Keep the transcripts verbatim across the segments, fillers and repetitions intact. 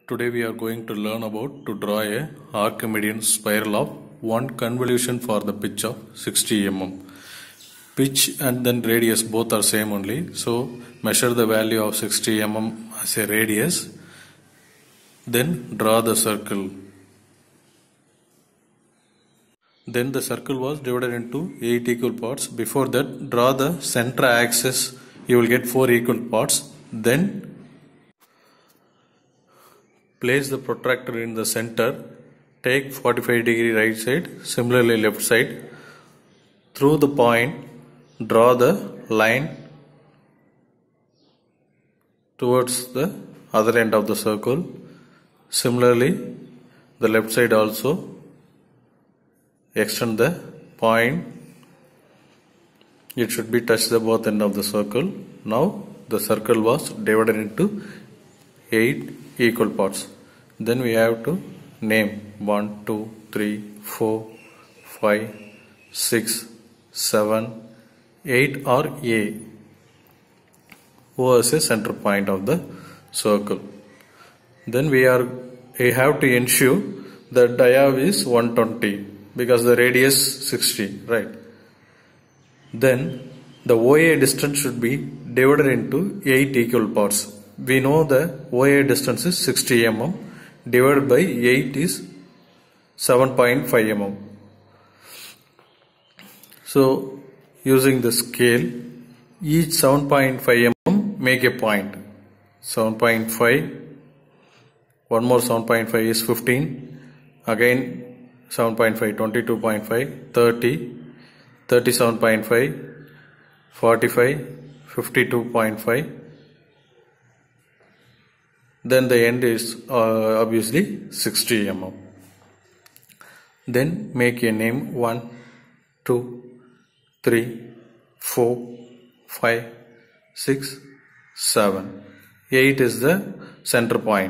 Today we are going to learn about to draw a Archimedean spiral of one convolution for the pitch of sixty millimeters. Pitch and then radius both are same only. So measure the value of sixty millimeters as a radius. Then draw the circle. Then the circle was divided into eight equal parts. Before that, draw the center axis. You will get four equal parts. Then place the protractor in the center. Take forty-five degree right side, similarly left side. Through the point, draw the line towards the other end of the circle. Similarly, the left side also. Extend the point. It should be touch the both end of the circle. Now the circle was divided into eight equal parts. Then we have to name one, two, three, four, five, six, seven, eight or A. O as a center point of the circle. Then we are we have to ensure the dia is one twenty because the radius sixty, right? Then the O A distance should be divided into eight equal parts. We know the O A distance is sixty millimeters divided by eight is seven point five millimeters. So using the scale, each seven point five millimeters make a point. seven point five, one more seven point five is fifteen, again seven point five, twenty-two point five, thirty, thirty-seven point five, forty-five, fifty-two point five. Then the end is uh, obviously sixty millimeters. Then make a name one, two, three, four, five, six, seven. eight is the center point.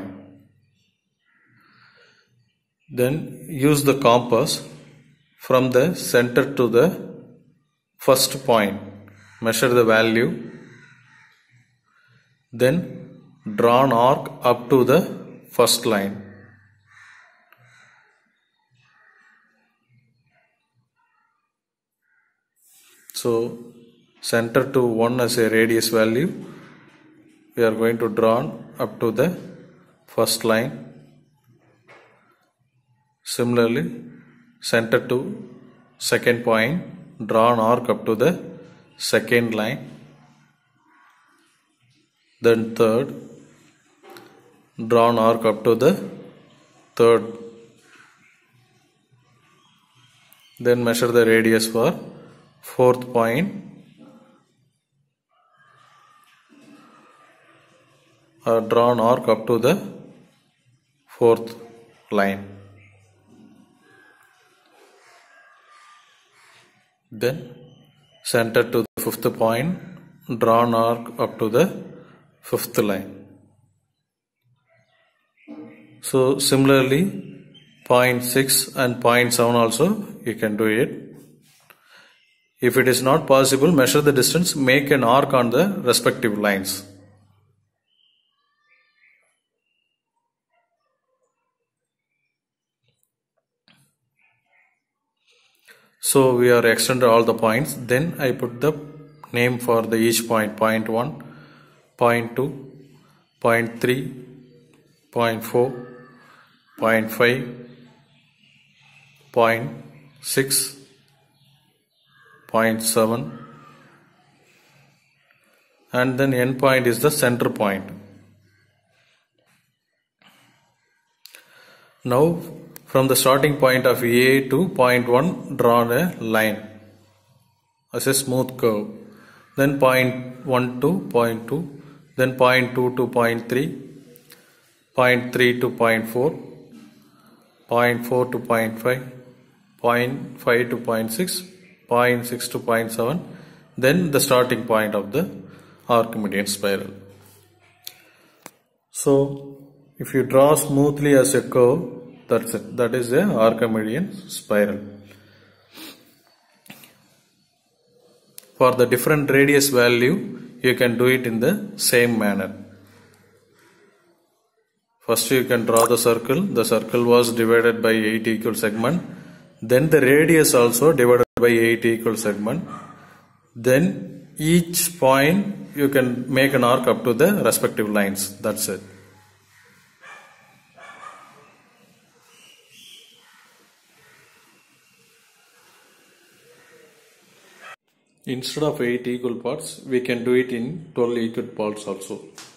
Then use the compass from the center to the first point. Measure the value. Then draw an arc up to the first line. So center to one as a radius value. We are going to draw up to the first line. Similarly, center to second point, draw an arc up to the second line. Then third, draw an arc up to the third. Then measure the radius for fourth point. Or draw an arc up to the fourth line. Then center to the fifth point, draw an arc up to the fifth line. So similarly, point six and point seven also you can do it. If it is not possible, measure the distance, make an arc on the respective lines. So we are extended all the points. Then I put the name for the each point. Point one, point two, point three, point four, point five, point six, point seven, and then end point is the center point. Now from the starting point of A to point one, draw a line as a smooth curve. Then point one to point two, then point two to point three, point three to point four, point four to point five, point five to point six, point six to point seven, then the starting point of the Archimedean spiral. So if you draw smoothly as a curve, that's it. That is the Archimedean spiral. For the different radius value, you can do it in the same manner. First you can draw the circle. The circle was divided by eight equal segments. Then the radius also divided by eight equal segments. Then each point you can make an arc up to the respective lines. That's it. Instead of eight equal parts, we can do it in twelve equal parts also.